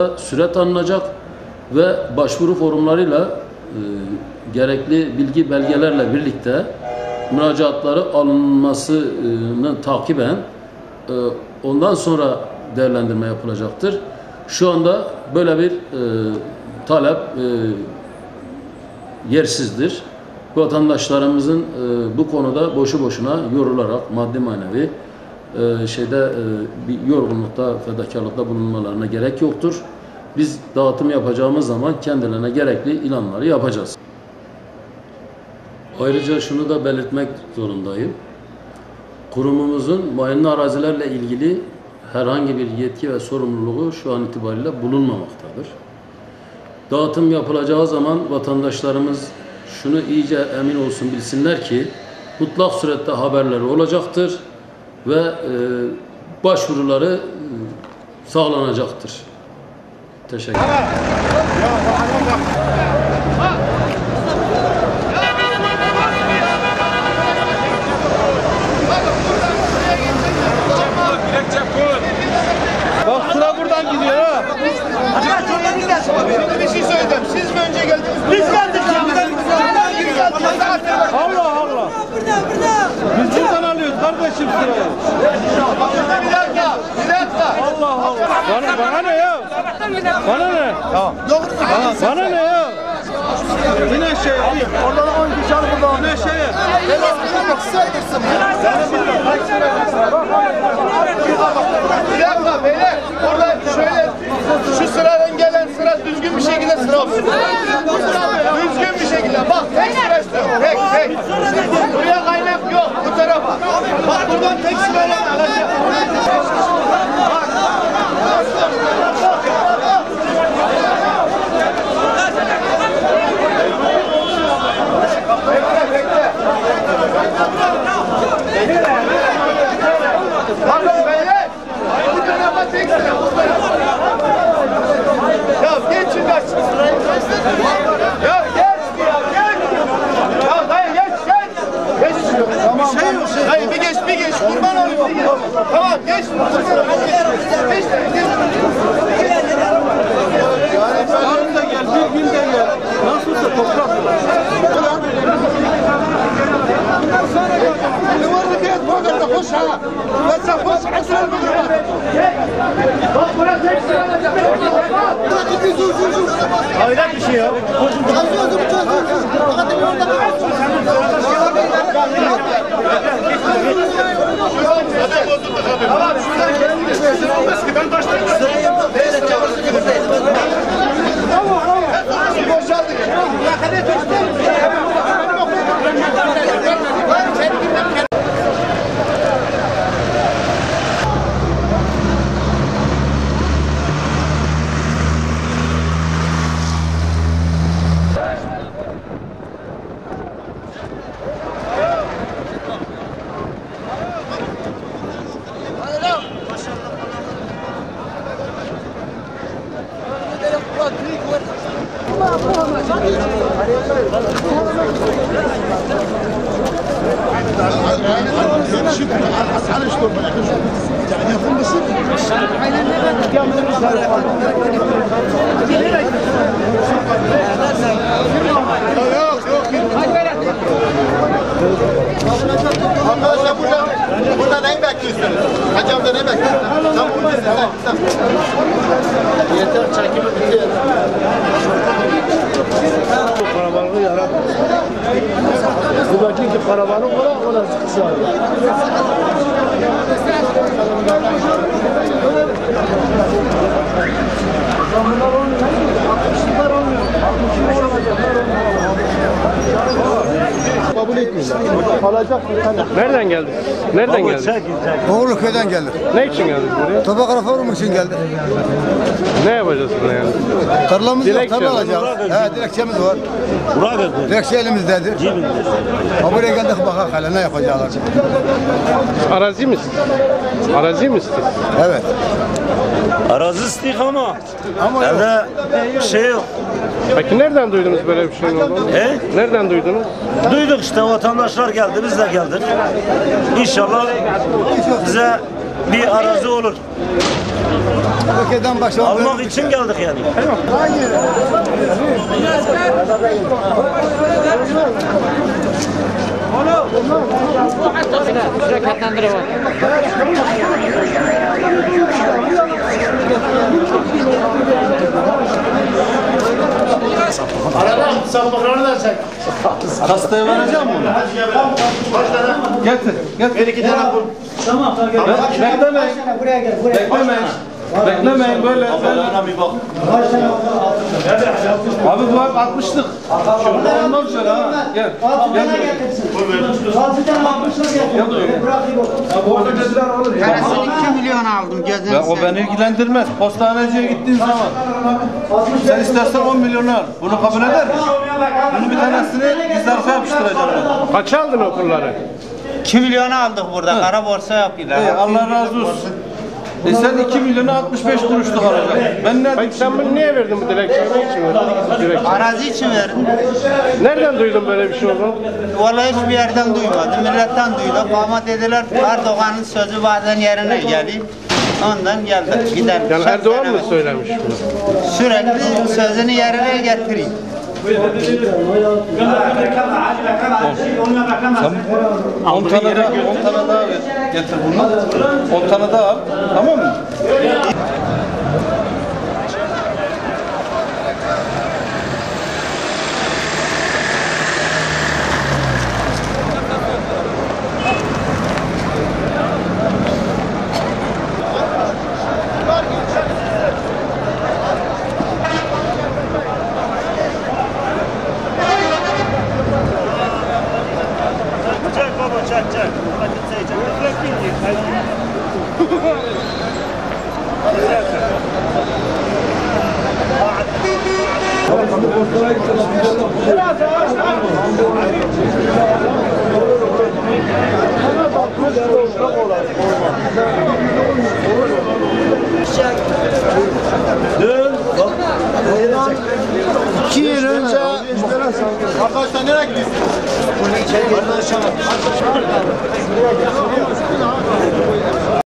süre tanınacak ve başvuru formlarıyla gerekli bilgi belgelerle birlikte müracaatları alınmasını takiben ondan sonra değerlendirme yapılacaktır. Şu anda böyle bir talep yersizdir. Vatandaşlarımızın bu konuda boşu boşuna yorularak maddi manevi bir yorgunlukta, fedakarlıkta bulunmalarına gerek yoktur. Biz dağıtım yapacağımız zaman kendilerine gerekli ilanları yapacağız. Ayrıca şunu da belirtmek zorundayım. Kurumumuzun mayınlı arazilerle ilgili herhangi bir yetki ve sorumluluğu şu an itibariyle bulunmamaktadır. Dağıtım yapılacağı zaman vatandaşlarımız şunu iyice emin olsun, bilsinler ki mutlak surette haberleri olacaktır ve başvuruları sağlanacaktır. Teşekkür ederim. Bak sıra buradan gidiyor ha. Şimdi bir şey söyleyeceğim. Siz mi önce geldiniz? Biz geldik ya. Allah Allah. Biz buradan alıyoruz kardeşim sırayı. Bir dakika. Allah Allah. Bana ne ya? Bana ne? Tamam. Bana ne ya? Yine şey. Oradan 10 kişi alıp burada. Yine şey. Bir dakika beyler. Orada şöyle şu sıradan gelen sıra düzgün bir şekilde sıra olsun. Düzgün bir şekilde. Bak tek sıra istiyorum. Tek. Buraya kaynak yok. Bu tarafa. Bak buradan tek sırayla alacağım. Bakın beyler. Bu tarafa tek sıra. Ya geçin kaç. Ya geç ya geç. Ya dayı geç. Geç. Tamam. Dayı bir geç. Kurban olayım bir geç. Tamam geç. Geç. Yarın da gel, bir gün de gel. Nasılsa toprak. Ne var ki bu kadar hoş ha. Ben sen hoş aslan mı? Bak burası tek sıra olacak. Hayret bir şey ya. Tamam şuradan gelin. Olmaz ki ben başlayayım. Tamam. Boşaldık. Arkadaşlar burada neyi bekliyorsunuz? Hacı amca ne bekliyorsunuz? Yeter çekimi bitti. Karavanı yarat. Buradaki ki karavanı ona çıkış var. Bunlar olmuyor. 60'lar olmuyor. 60'lar kabul etmiyorlar. Alacak bir tane. Nereden geldin? Nereden geldin? Oğurlu köyden geldik. Ne için geldin buraya? Toprak reformu için geldik. Ne yapacağız burada yani? Tarlamız yok, Dilekçe. tarla alacağız. He, dilekçemiz var. Dilekçe elimizdedir. Ha, buraya geldik bakalım hele ne yapacaklar. Arazi misin? Arazi mi istiyorsun? Evet. Arazi istiyor ama evde şey yok. Peki nereden duydunuz böyle bir şeyin olduğunu? Nereden duydunuz? Duyduk işte, vatandaşlar geldi, biz de geldik. İnşallah bize bir arazi olur. Ülkeden başa Almak için geldik yani. Aradan sapıklarını da çek. Hastaya vereceğim bunu. Getir. Ver 2 tane bu. Beklemeyin. Beklemeyin böyle. Bir bak. Abi bu hep 60'lık. Olmaz şöyle ha. Gel. Gel. Parasını 2 milyon aldım gözünü Ya o beni ilgilendirmez. Postaneciye gittiğin zaman sen istersen 10 milyon al. Bunu kabul eder misin? Bunu bir tanesini biz arka yapıştıracağım. Kaç aldın okulları? 2 milyon aldık burada. Kara borsa yapıyorlar. Allah razı olsun. Sen 2 milyonu 65 kuruşluk alacaksın. Ben ne? Peki sen bunu niye verdin bu dilekçeyi? Ne için verdin? Dilekçe. Arazi için verdim. Nereden duydun böyle bir şey olduğunu? Vallahi hiçbir yerden duymadım. Milletten duyduk. Ama dediler Erdoğan'ın sözü bazen yerine geliyor. Ondan geldik. Gidelim. Yani Şart Erdoğan mı veremedim. söylemiş bunu? Sürekli sözünü yerine getireyim. 10 tane daha ver. Getir bunu. 10 tane daha al. Tamam mı? Çek baba çek. Buna kimse Dön. Bak. 2 yıl önce arkadaşlar nereye gidiyorsun? Bunu içeri